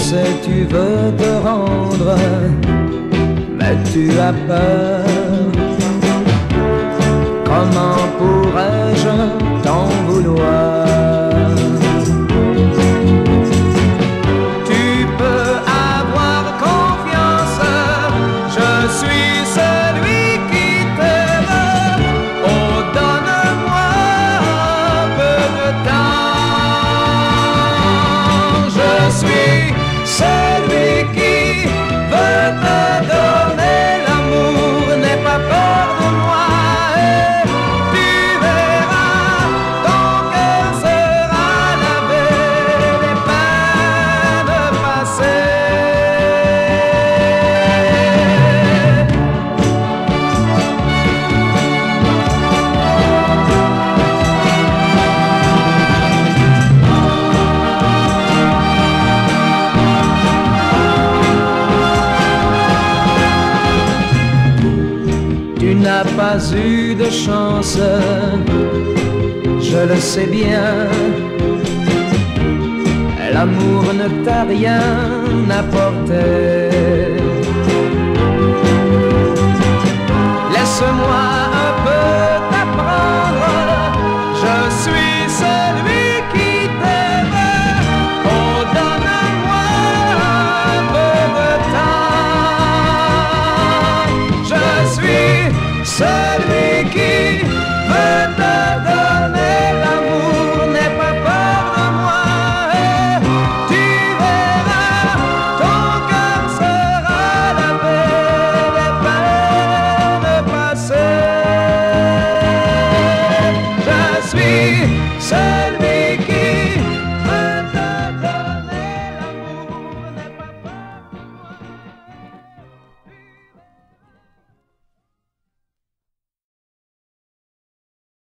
sais, tu veux te rendre, mais tu as peur. Comment pourrais-je t'en vouloir? Tu peux avoir confiance, je suis celui qui t'aime. Oh, donne-moi un peu de temps. Je suis celui qui veut te donner l'amour. N'aie pas peur de moi et tu verras, ton cœur sera lavé, les peines passées. Tu n'as pas eu de chance, je le sais bien. L'amour ne t'a rien apporté. Laisse-moi